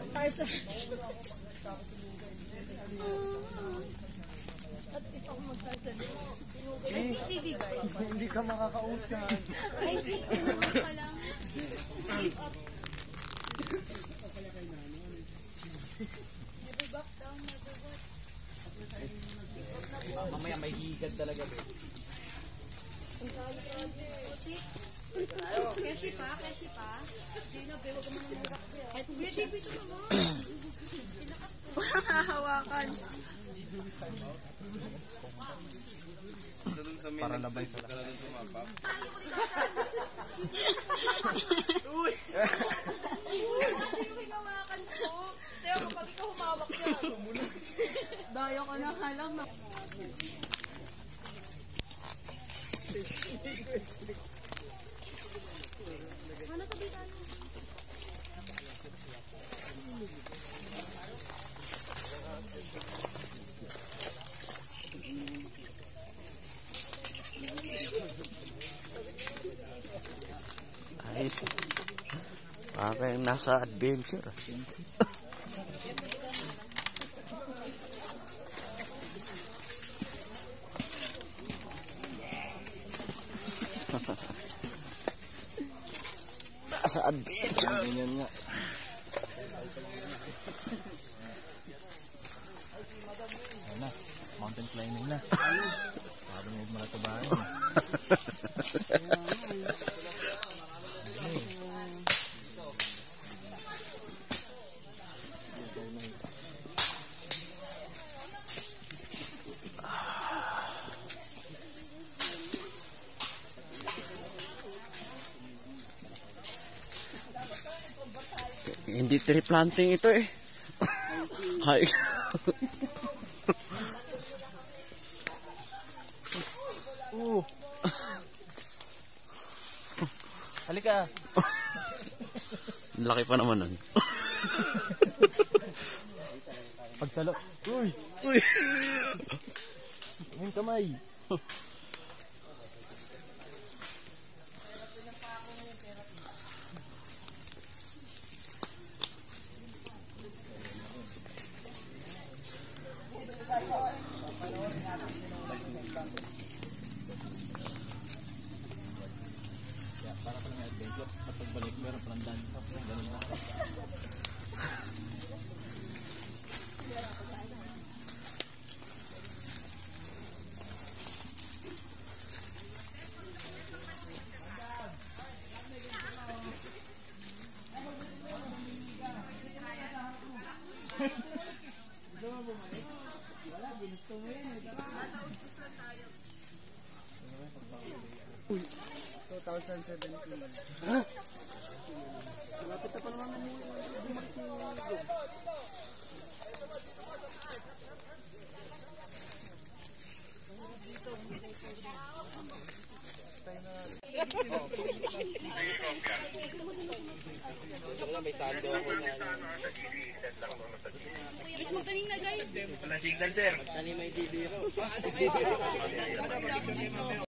At ito ako magsalsal. Ay, PCB guys. Hindi ka makakausap. Ay, di ka lang. Keep up. Nabibak down, nabibak. Mamaya may higad talaga. Kasi pa. Hindi na, bewag mo ng nabak. Kahit kuya, di ito naman. Hawakan. Para labay sila. Uy! Kasi yung hinawakan ko. Kaya kapag ikaw humawak yan. Dayo ka na halang na. Ano sabi tayo? Ayos. Parang nasa adventure. Nasa adventure. Ganyan nga. Ayan na. Mountain climbing na. Parang huwag malatabahan. Hindi tree planting ito eh. Hay. Halika. Laki pa naman nun. Pagtalo. Uy! Uy! Yung kamay. Para pa lang adventure. At pagbalik meron pa ng dance. Ganun na. Uy, 2017. Ha? Malapit na pa naman ang bumalik ng may saldo ako na Magaling na guys. wala signal sir. Tani may DB